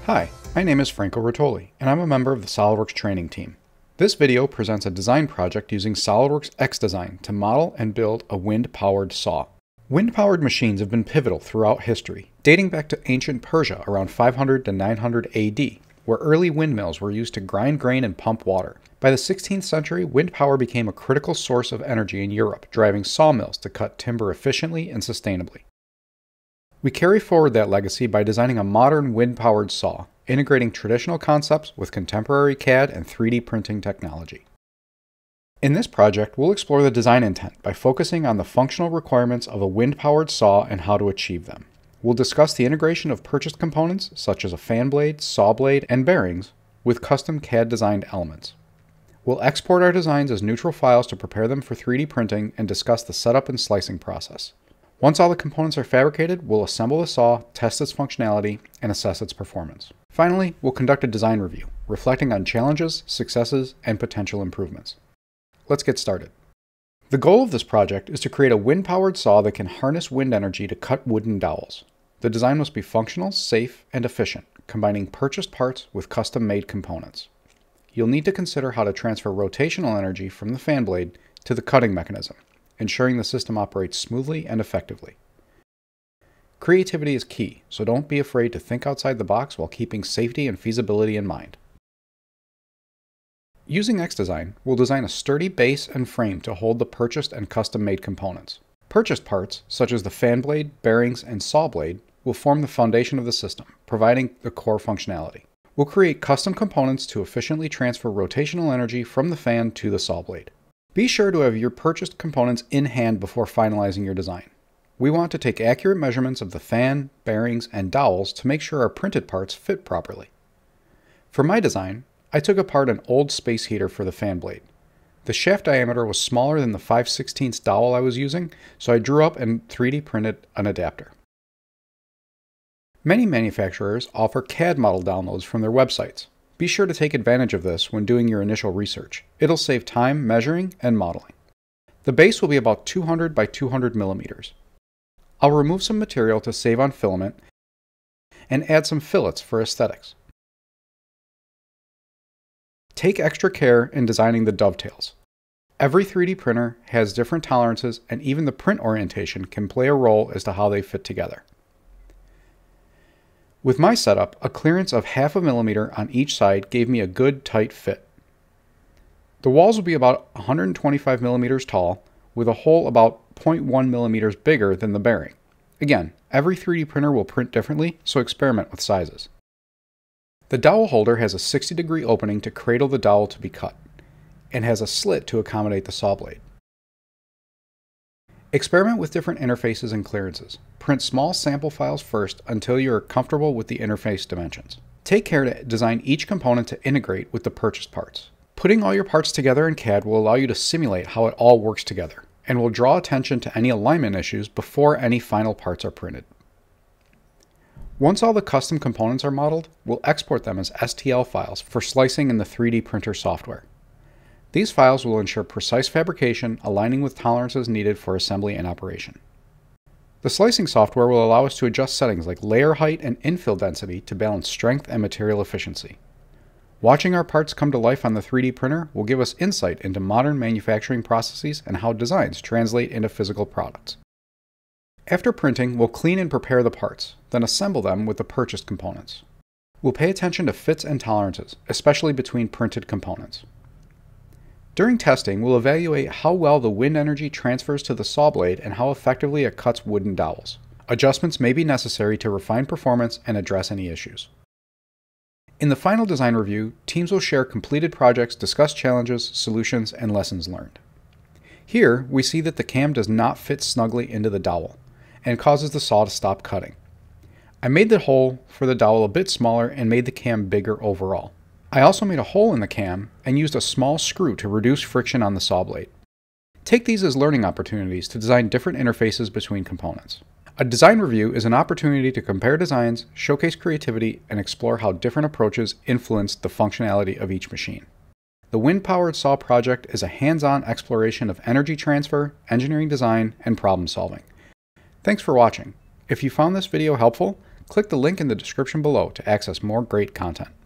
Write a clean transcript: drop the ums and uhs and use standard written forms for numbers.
Hi, my name is Franco Rotoli, and I'm a member of the Solidworks training team. This video presents a design project using Solidworks xDesign to model and build a wind-powered saw. Wind-powered machines have been pivotal throughout history, dating back to ancient Persia around 500 to 900 AD, where early windmills were used to grind grain and pump water. By the 16th century, wind power became a critical source of energy in Europe, driving sawmills to cut timber efficiently and sustainably. We carry forward that legacy by designing a modern wind-powered saw, integrating traditional concepts with contemporary CAD and 3D printing technology. In this project, we'll explore the design intent by focusing on the functional requirements of a wind-powered saw and how to achieve them. We'll discuss the integration of purchased components, such as a fan blade, saw blade, and bearings, with custom CAD-designed elements. We'll export our designs as neutral files to prepare them for 3D printing and discuss the setup and slicing process. Once all the components are fabricated, we'll assemble the saw, test its functionality, and assess its performance. Finally, we'll conduct a design review, reflecting on challenges, successes, and potential improvements. Let's get started. The goal of this project is to create a wind-powered saw that can harness wind energy to cut wooden dowels. The design must be functional, safe, and efficient, combining purchased parts with custom-made components. You'll need to consider how to transfer rotational energy from the fan blade to the cutting mechanism, ensuring the system operates smoothly and effectively. Creativity is key, so don't be afraid to think outside the box while keeping safety and feasibility in mind. Using xDesign, we'll design a sturdy base and frame to hold the purchased and custom-made components. Purchased parts, such as the fan blade, bearings, and saw blade, will form the foundation of the system, providing the core functionality. We'll create custom components to efficiently transfer rotational energy from the fan to the saw blade. Be sure to have your purchased components in hand before finalizing your design. We want to take accurate measurements of the fan, bearings, and dowels to make sure our printed parts fit properly. For my design, I took apart an old space heater for the fan blade. The shaft diameter was smaller than the 5/16 dowel I was using, so I drew up and 3D printed an adapter. Many manufacturers offer CAD model downloads from their websites. Be sure to take advantage of this when doing your initial research. It'll save time measuring and modeling. The base will be about 200 by 200 millimeters. I'll remove some material to save on filament and add some fillets for aesthetics. Take extra care in designing the dovetails. Every 3D printer has different tolerances, and even the print orientation can play a role as to how they fit together. With my setup, a clearance of 0.5 millimeter on each side gave me a good tight fit. The walls will be about 125 millimeters tall, with a hole about 0.1 millimeters bigger than the bearing. Again, every 3D printer will print differently, so experiment with sizes. The dowel holder has a 60-degree opening to cradle the dowel to be cut, and has a slit to accommodate the saw blade. Experiment with different interfaces and clearances. Print small sample files first until you are comfortable with the interface dimensions. Take care to design each component to integrate with the purchased parts. Putting all your parts together in CAD will allow you to simulate how it all works together, and will draw attention to any alignment issues before any final parts are printed. Once all the custom components are modeled, we'll export them as STL files for slicing in the 3D printer software. These files will ensure precise fabrication, aligning with tolerances needed for assembly and operation. The slicing software will allow us to adjust settings like layer height and infill density to balance strength and material efficiency. Watching our parts come to life on the 3D printer will give us insight into modern manufacturing processes and how designs translate into physical products. After printing, we'll clean and prepare the parts, then assemble them with the purchased components. We'll pay attention to fits and tolerances, especially between printed components. During testing, we'll evaluate how well the wind energy transfers to the saw blade and how effectively it cuts wooden dowels. Adjustments may be necessary to refine performance and address any issues. In the final design review, teams will share completed projects, discuss challenges, solutions, and lessons learned. Here, we see that the cam does not fit snugly into the dowel and causes the saw to stop cutting. I made the hole for the dowel a bit smaller and made the cam bigger overall. I also made a hole in the cam and used a small screw to reduce friction on the saw blade. Take these as learning opportunities to design different interfaces between components. A design review is an opportunity to compare designs, showcase creativity, and explore how different approaches influence the functionality of each machine. The Wind-Powered Saw project is a hands-on exploration of energy transfer, engineering design, and problem solving. Thanks for watching. If you found this video helpful, Click the link in the description below to access more great content.